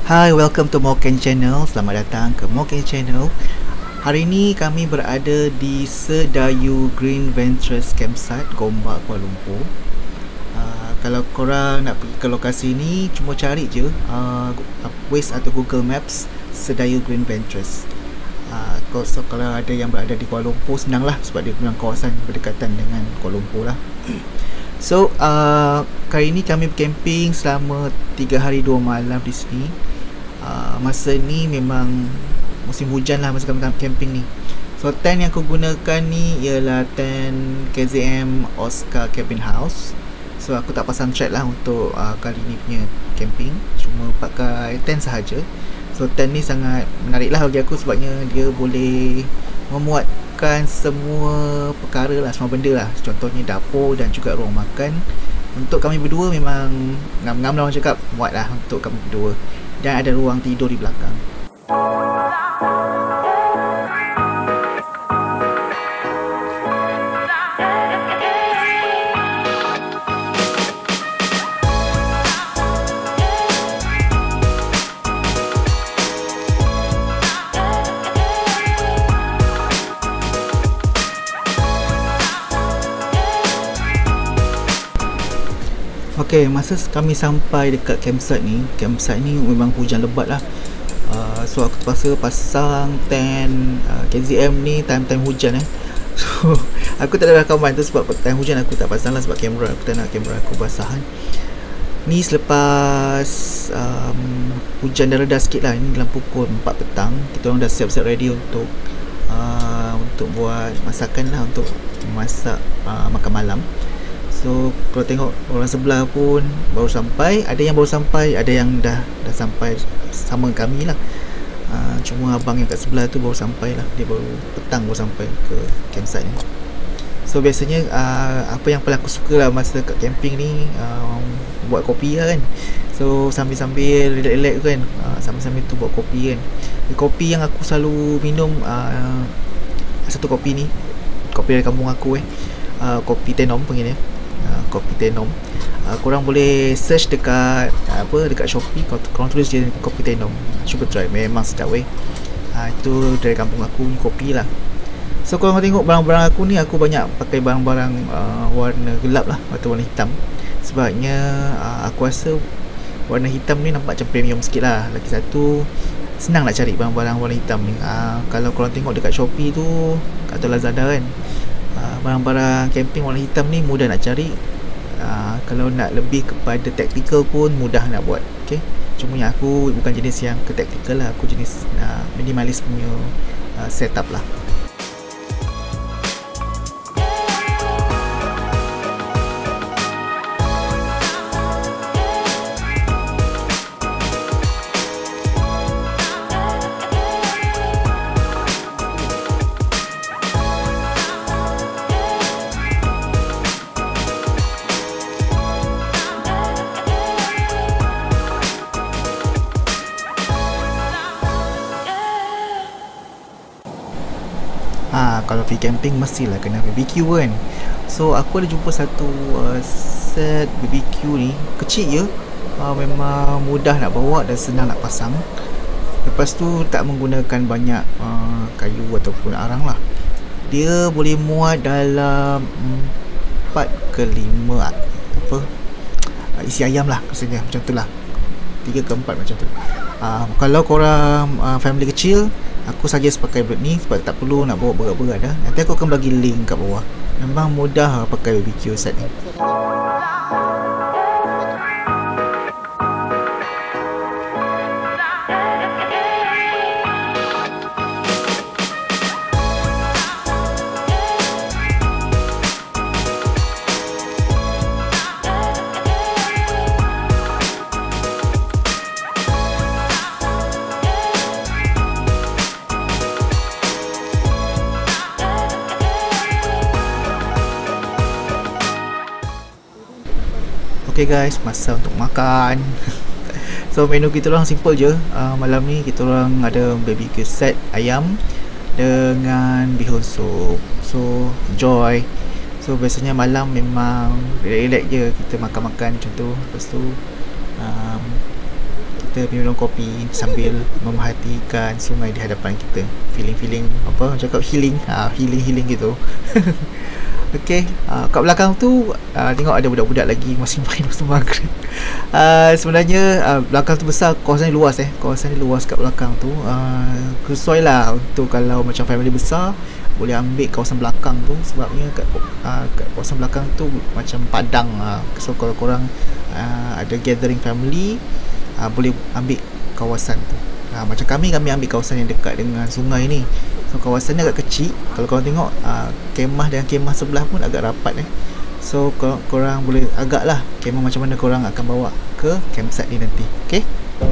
Hi, welcome to Moken Channel. Selamat datang ke Moken Channel. Hari ini kami berada di Sedayu Green Ventures Campsite, Gombak, Kuala Lumpur. Kalau korang nak pergi ke lokasi ni, cuma cari je Waze atau Google Maps Sedayu Green Ventures. So, kalau ada yang berada di Kuala Lumpur, senanglah sebab dia memang kawasan berdekatan dengan Kuala Lumpur lah. So, kali ini kami bercamping selama 3 hari 2 malam di sini. Masa ni memang musim hujan lah masa kami camping ni. So, tent yang aku gunakan ni ialah tent KZM Oscar Cabin House. So, aku tak pasang thread lah untuk kali ni punya camping, cuma pakai tent sahaja. So, tent ni sangat menarik lah bagi aku sebabnya dia boleh memuatkan semua perkara lah, semua benda lah. Contohnya dapur dan juga ruang makan. Untuk kami berdua memang ngam-ngam lah orang cakap, muat lah untuk kami berdua. Dan ada ruang tidur di belakang. Okay, masa kami sampai dekat campsite ni memang hujan lebat lah. So aku terpaksa pasang tent KZM ni time hujan So aku tak ada rakaman tu sebab time hujan aku tak pasang lah sebab kamera aku tak nak kamera aku basahan. Ni selepas hujan dah reda sikit lah, ini dalam pukul 4 petang. Kita orang dah siap-siap ready untuk buat masakan lah, untuk masak makan malam. So kalau tengok orang sebelah pun baru sampai, ada yang baru sampai, ada yang dah sampai sama kami lah. Cuma abang yang kat sebelah tu baru sampai lah, dia baru petang baru sampai ke campsite ni. So biasanya apa yang paling aku suka lah masa kat camping ni, buat kopi lah kan. So sambil-sambil relax kan, sambil-sambil tu buat kopi kan. Kopi yang aku selalu minum, satu kopi ni, kopi dari kampung aku kopi Tenom panggil dia. Kopi Tenom. Korang boleh search dekat Shopee, korang tulis je kopi Tenom. Cuba try, memang sedap itu dari kampung aku, kopi lah. So korang tengok barang-barang aku ni, aku banyak pakai barang-barang warna gelap lah, atau warna hitam. Sebabnya aku rasa warna hitam ni nampak macam premium sikit lah. Lagi satu, senang nak cari barang-barang warna hitam ni. Kalau korang tengok dekat Shopee tu atau Lazada kan, barang-barang camping warna hitam ni mudah nak cari. Kalau nak lebih kepada tactical pun mudah nak buat. Okay? Cuma yang aku bukan jenis yang ke tactical lah, aku jenis minimalis punya setup lah. Kalau pergi camping mestilah kena BBQ kan. So aku ada jumpa satu set BBQ ni, kecil je, memang mudah nak bawa dan senang nak pasang. Lepas tu tak menggunakan banyak kayu ataupun arang lah. Dia boleh muat dalam 4 ke 5 isi ayam lah rasanya, macam tu lah, 3 ke 4 macam tu. Kalau korang family kecil, aku suggest pakai brand ni sebab tak perlu nak bawa berat-berat dah. Nanti aku akan bagi link kat bawah. Memang mudah pakai BBQ set ni. Okay guys, masa untuk makan. So menu kita orang simple je. Malam ni kita orang ada BBQ set ayam dengan bihun sup. So enjoy. So biasanya malam memang relax je, kita makan-makan macam tu. Lepas tu kita minum kopi sambil memerhatikan sungai di hadapan kita. Feeling apa cakap healing, healing gitu. Okey, kat belakang tu tengok ada budak-budak lagi masih main masa maghrib. Sebenarnya belakang tu besar, kawasan ni luas kawasan ni luas kat belakang tu. Sesuai lah untuk kalau macam family besar boleh ambil kawasan belakang tu, sebabnya kat kawasan belakang tu macam padang. So kalau korang ada gathering family, boleh ambil kawasan tu. Macam kami ambil kawasan yang dekat dengan sungai ni. So kawasan ni agak kecil. Kalau korang tengok kemah dan kemah sebelah pun agak rapat So korang boleh agak lah kemah macam mana korang akan bawa ke campsite ni nanti. Okay.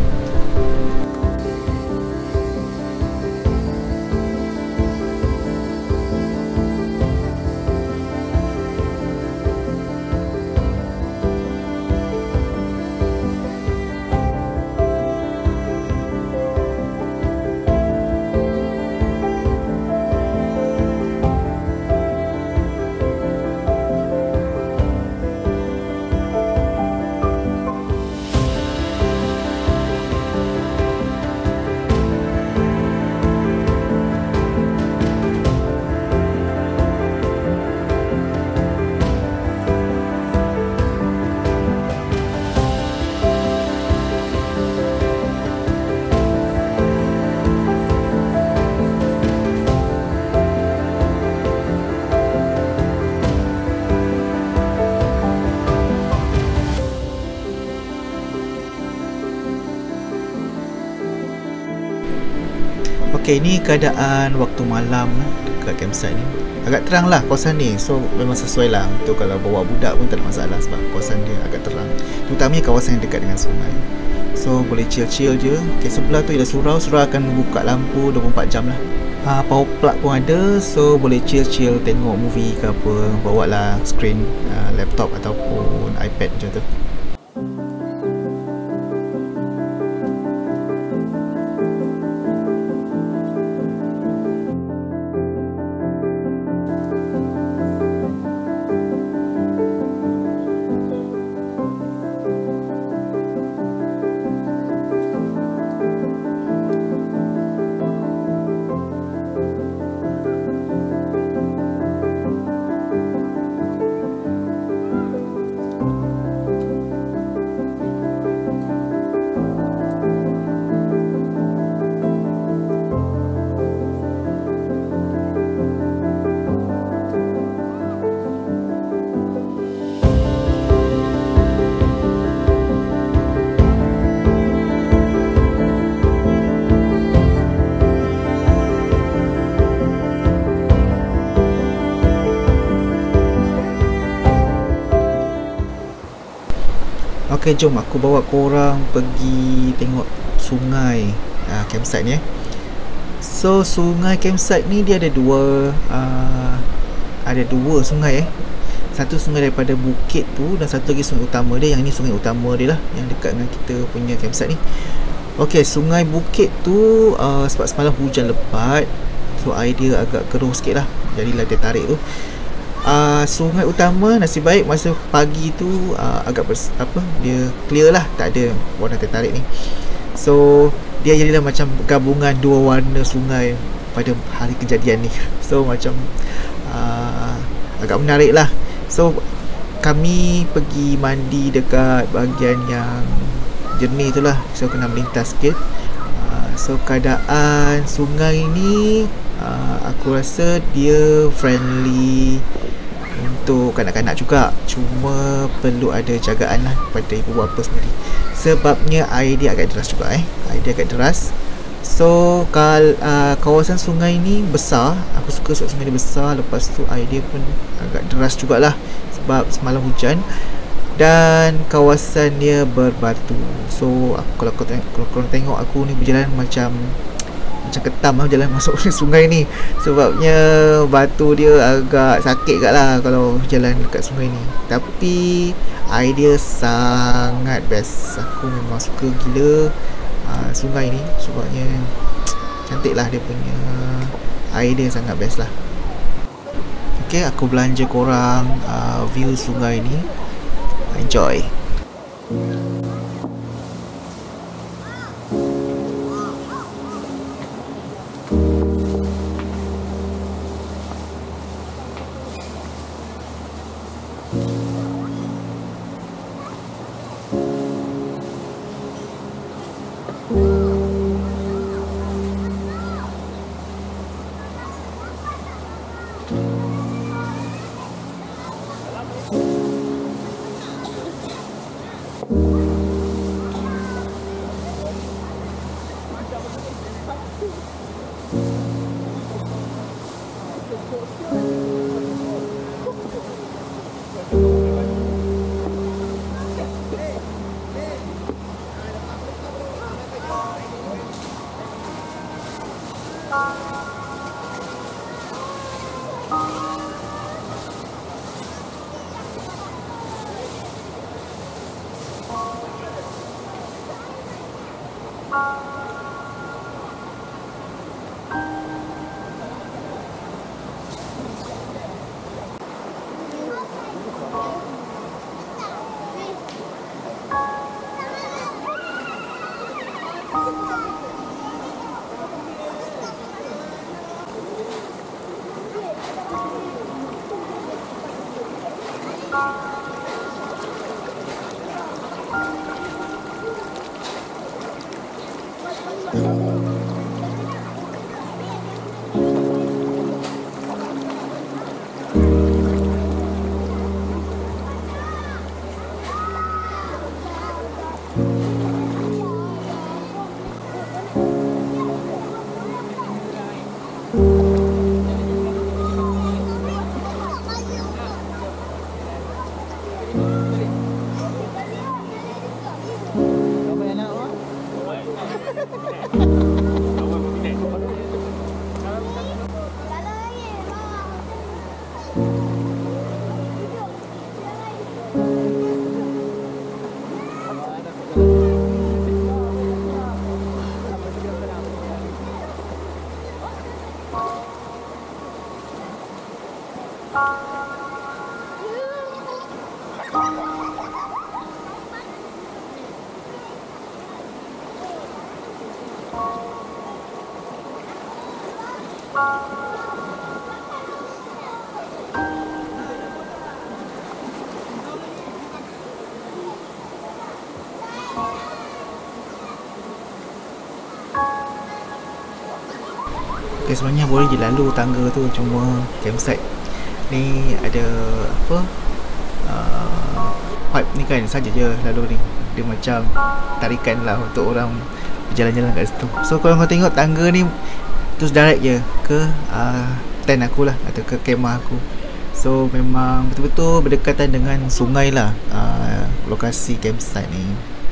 Okay, ni keadaan waktu malam dekat campsite ni. Agak terang lah kawasan ni. So memang sesuai lah untuk kalau bawa budak pun tak ada masalah, sebab kawasan dia agak terang. Terutamanya kawasan yang dekat dengan sungai. So boleh chill-chill je. Okay, sebelah tu ada surau. Surau akan buka lampu 24 jam lah. Power plug pun ada. So boleh chill-chill tengok movie ke apa. Bawa lah screen laptop ataupun iPad macam tu. Okay, jom aku bawa korang pergi tengok sungai campsite ni. So sungai campsite ni dia ada dua sungai Satu sungai daripada bukit tu dan satu lagi sungai utama dia. Yang ni sungai utama dia lah, yang dekat dengan kita punya campsite ni. Okay, sungai bukit tu sebab semalam hujan lebat, so air dia agak keruh sikit lah, jadilah dia tarik tu. Sungai utama nasib baik masa pagi tu agak dia clear lah, tak ada warna tertarik ni. So dia jadilah macam gabungan dua warna sungai pada hari kejadian ni. So macam agak menarik lah. So kami pergi mandi dekat bahagian yang jernih tu lah, so kena melintas sikit. So keadaan sungai ni aku rasa dia friendly untuk kanak-kanak juga, cuma perlu ada jagaan lah pada ibu bapa sendiri, sebabnya air dia agak deras juga air dia agak deras. So kawasan sungai ni besar, aku suka sebab sungai dia besar, lepas tu air dia pun agak deras jugalah sebab semalam hujan, dan kawasan dia berbatu. So kalau korang tengok aku ni berjalan macam ketam lah jalan masuk sungai ni, sebabnya batu dia agak sakit kat lah kalau jalan dekat sungai ni. Tapi air dia sangat best, aku memang suka gila sungai ni, sebabnya cantik lah dia punya air dia, sangat best lah. Ok, aku belanja korang view sungai ni. Enjoy. Okay, sebenarnya boleh je lalu tangga tu, cuma campsite ni ada apa, pipe ni kan saja je lalu ni, dia macam tarikan lah untuk orang berjalan-jalan kat situ. So kalau kau tengok tangga ni terus direct je ke tent aku lah, atau ke kemah aku. So memang betul-betul berdekatan dengan sungai lah lokasi campsite ni.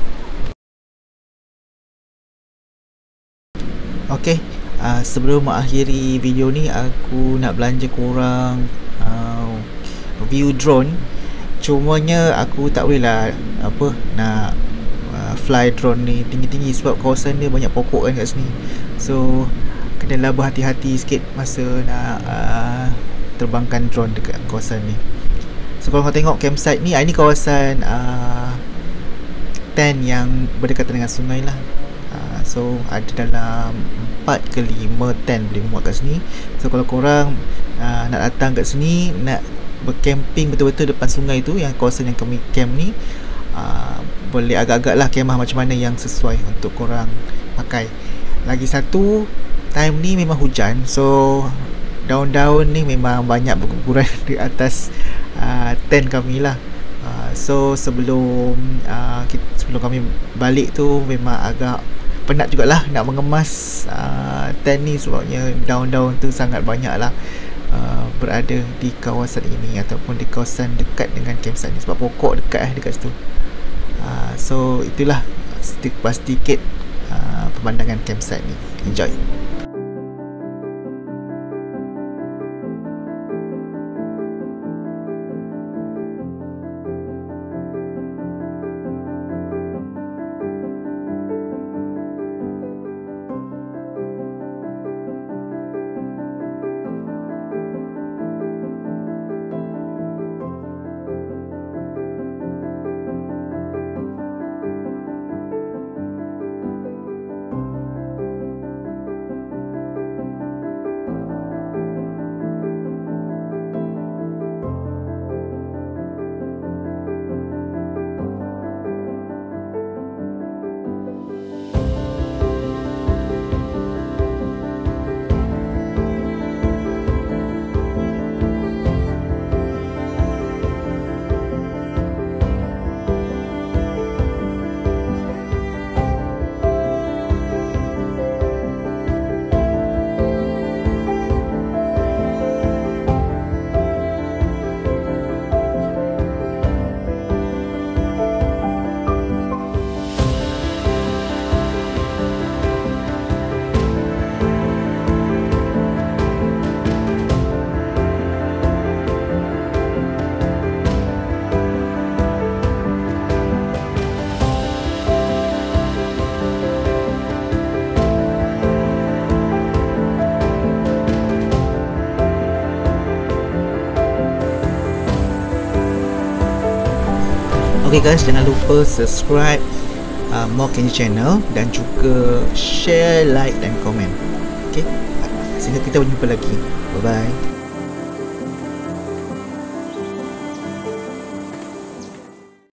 Okay, sebelum mengakhiri video ni, aku nak belanja korang view drone. Cumanya aku tak boleh lah apa nak fly drone ni tinggi-tinggi sebab kawasan dia banyak pokok kan kat sini. So kenalah berhati-hati sikit masa nak terbangkan drone dekat kawasan ni. So kalau kau tengok campsite ni, ini kawasan tent yang berdekatan dengan sungai lah. So ada dalam 4 ke 5 tent boleh muat kat sini. So kalau korang nak datang kat sini, nak bercamping betul-betul depan sungai tu, yang kawasan yang kami camp ni, boleh agak-agak lah kemah macam mana yang sesuai untuk korang pakai. Lagi satu, time ni memang hujan, so daun-daun ni memang banyak berguguran di atas tent kami lah. So sebelum kami balik tu memang agak penat jugalah nak mengemas tent ni, sebabnya daun-daun tu sangat banyak lah berada di kawasan ini ataupun di kawasan dekat dengan campsite ni, sebab pokok dekat dekat situ. So itulah sedikit pemandangan campsite ni. Enjoy. Okay guys, jangan lupa subscribe More Kenji channel dan juga share, like dan komen. Okay, sehingga kita berjumpa lagi. Bye bye.